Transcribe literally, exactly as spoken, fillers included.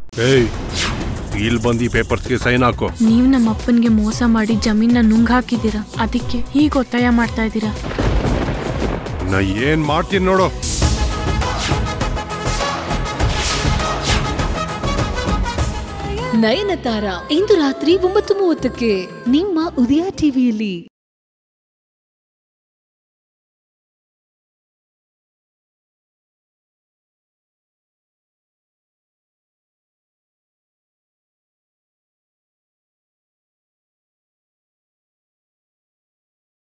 ಏಯ್ ಇಲ್ಲಿ ಬಂದು ಈ ಪೇಪರ್ಸ್ಗೆ ಸೈನ್ ಹಾಕೋ. ನೀವು ನಮ್ಮ ಅಪ್ಪನಿಗೆ ಮೋಸ ಮಾಡಿ ಜಮೀನ ನುಂಗ್ ಹಾಕಿದ್ದೀರಾ, ಅದಕ್ಕೆ ಹೀಗೆ ಒತ್ತಾಯ ಮಾಡ್ತಾ ಇದ್ದೀರಾ. ನಾ ಏನ್ ಮಾಡ್ತೀನಿ ನೋಡು. ನಯನತಾರ ಇಂದು ರಾತ್ರಿ ಒಂಬತ್ತು ಮೂವತ್ತಕ್ಕೆ ನಿಮ್ಮ ಉದಯ ಟಿವಿಯಲ್ಲಿ.